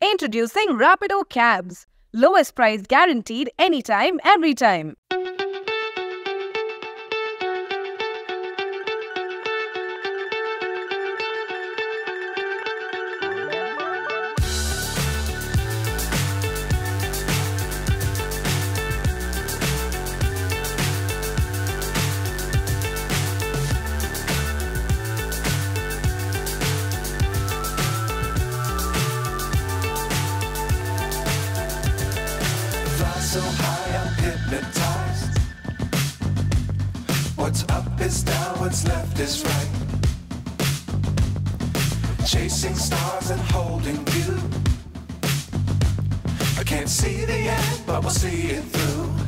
Introducing Rapido Cabs. Lowest price guaranteed anytime, every time. So high, I'm hypnotized. What's up is down, what's left is right. Chasing stars and holding you. I can't see the end, but we'll see it through.